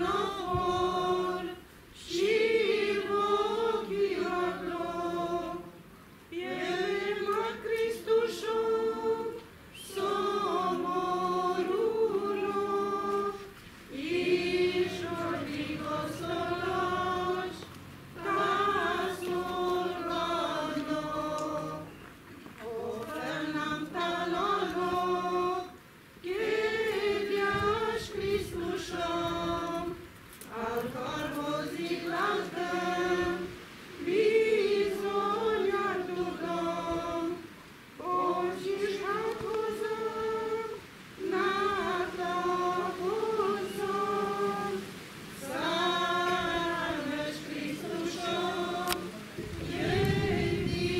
napon, sírva kiadlak. Jöjj már Krisztusom, szomorúnak, és a vigasztalás tászolgatnak. Ó, fel nem talállak, kegyes Krisztusom, elkarhozik lelkem, bizonnyal tudom, bocsiss meg hozzám, ne tapozzam. Szerelmes Krisztusom, jöjj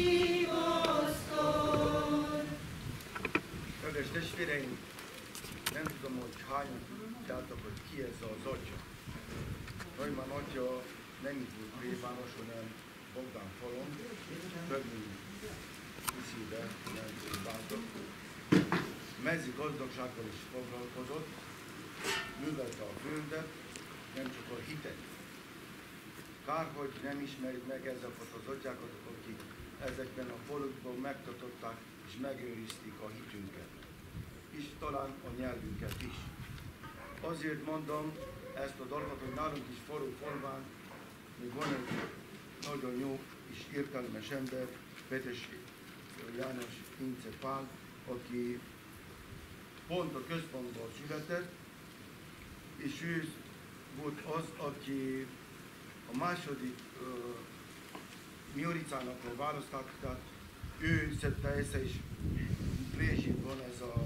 vigasztalj! Kedves testvéreim, nem tudom, hogy hányan tudjátok, hogy ki ez az atya. Neumann atya nem itt volt Félváros, hanem Bogdán falon, több mint 20 éve nem látott. Mezőgazdasággal is foglalkozott, művelte a földet, nem csak a hitet. Kár, hogy nem ismerjük meg ezeket az atyákat, akik ezekben a falukban megtartották és megőrizték a hitünket, és talán a nyelvünket is. Azért mondom ezt a dolgot, hogy nálunk is falván még van egy nagyon jó és értelmes ember, Petes János Ince Pál, aki pont a központban született, és ő volt az, aki a második Mioricának a választását, ő szedte észre, és Brézsitban ez a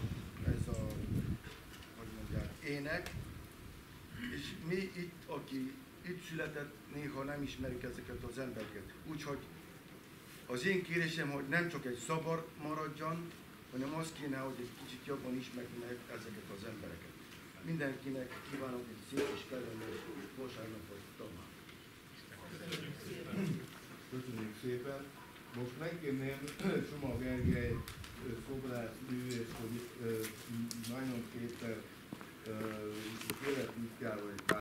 hogy mondják, ének, és mi itt, aki itt született, néha nem ismerjük ezeket az embereket. Úgyhogy az én kérésem, hogy nem csak egy szabar maradjon, hanem az kéne, hogy egy kicsit jobban ismerjük meg ezeket az embereket. Mindenkinek kívánok egy szép és kellemes vasárnapot, Tomás. Köszönjük szépen. Most megkérném Soma Gergely szobrász művész, hogy nagyon szépen életútjával